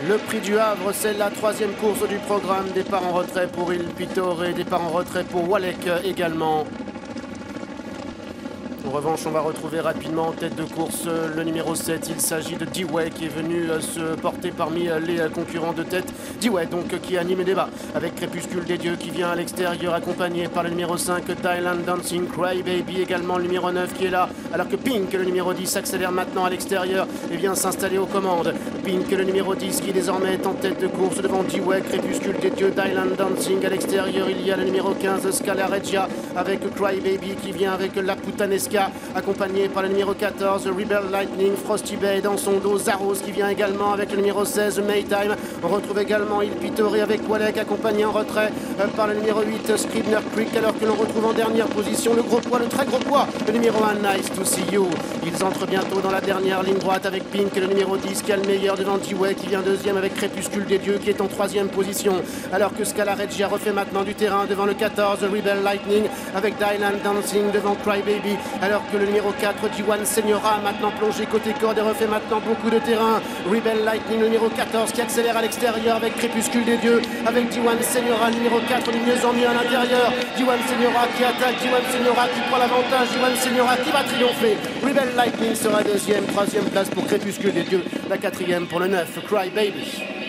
Le prix du Havre, c'est la troisième course du programme. Départ en retrait pour Il Pittore, départ en retrait pour Walek également. En revanche, on va retrouver rapidement en tête de course le numéro 7. Il s'agit de Dewey qui est venu se porter parmi les concurrents de tête. Dewey donc qui anime les débats avec Crépuscule des Dieux qui vient à l'extérieur accompagné par le numéro 5 Thailand Dancing Cry Baby, également le numéro 9 qui est là, alors que Pink, le numéro 10, accélère maintenant à l'extérieur et vient s'installer aux commandes. Pink, le numéro 10 qui désormais est en tête de course devant Dewey, Crépuscule des Dieux, Thailand Dancing. À l'extérieur, il y a le numéro 15 Scala Regia avec Cry Baby qui vient avec la Putanesca, accompagné par le numéro 14 Rebel Lightning, Frosty Bay dans son dos, Zaros qui vient également avec le numéro 16 Maytime. On retrouve également Il Pittore avec Walek accompagné en retrait par le numéro 8 Scribner Creek, alors que l'on retrouve en dernière position le gros poids, le très gros poids, le numéro 1 Nice to See You. Ils entrent bientôt dans la dernière ligne droite avec Pink, le numéro 10 qui a le meilleur devant Dewey qui vient deuxième avec Crépuscule des Dieux qui est en troisième position, alors que Scala Regia refait maintenant du terrain devant le 14 Rebel Lightning avec Thailand Dancing devant Cry Baby, alors que le numéro 4 Diwan Senyora maintenant plongé côté corde et refait maintenant beaucoup de terrain. Rebel Lightning, le numéro 14 qui accélère à l'extérieur avec Crépuscule des Dieux, avec Diwan Senyora, le numéro 4 de mieux en mieux à l'intérieur. Diwan Senyora qui attaque, Diwan Senyora qui prend l'avantage, Diwan Senyora qui va triompher. Rebel Lightning sera deuxième, troisième place pour Crépuscule des Dieux, la quatrième pour le 9 Cry Baby.